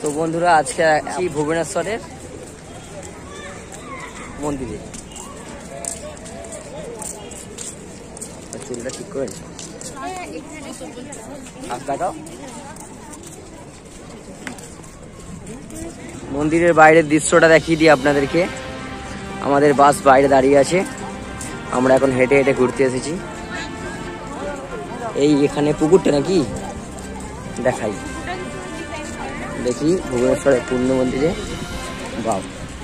তো বন্ধুরা আজকে আছি ভুবনেশ্বরের মন্দিরে। চুলটা ঠিক করে দেখাও। মন্দিরের বাইরের দৃশ্যটা দেখিয়ে দিই আপনাদেরকে। আমাদের বাস বাইরে দাঁড়িয়ে আছে, আমরা এখন হেঁটে হেঁটে ঘুরতে এসেছি। এই এখানে পুকুরটা নাকি দেখাই, দেখি ভুবনেশ্বরের পূর্ণ মন্দিরে। বাহ,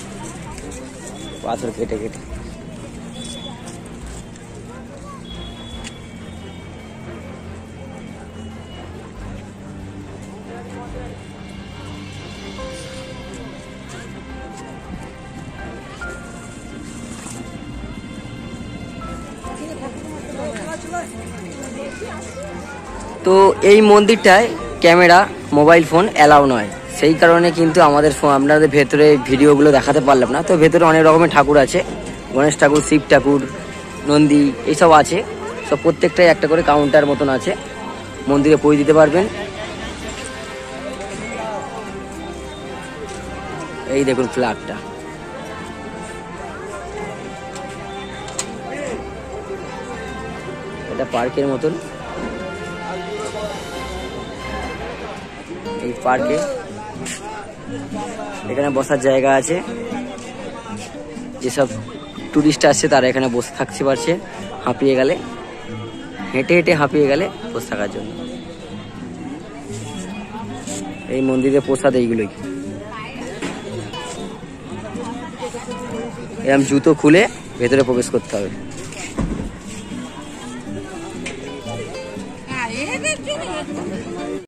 পাথর কেটে কেটে। তো এই মন্দিরটায় ক্যামেরা, মোবাইল ফোন অ্যালাউ নয়, সেই কারণে কিন্তু আপনাদের ভেতরে ভিডিওগুলো দেখাতে পারলাম না। তো ভেতরে অনেক রকমের ঠাকুর আছে, গণেশ ঠাকুর, শিব ঠাকুর, নন্দী, এইসব আছে। সব প্রত্যেকটাই একটা করে কাউন্টার মতন আছে, মন্দিরে পৌঁছে দিতে পারবেন। এই দেখুন ফ্ল্যাগটা, এটা পার্কের মতন। এই পার্কে এখানে বসার জায়গা আছে, যেসব টুরিস্ট আসছে তারা এখানে বসে থাকতে পারছে, হাঁপিয়ে গেলে, হেঁটে হেঁটে হাঁপিয়ে গেলে বসে থাকার জন্য। এই মন্দিরের প্রসাদ এইগুলোই। এরকম জুতো খুলে ভেতরে প্রবেশ করতে হবে।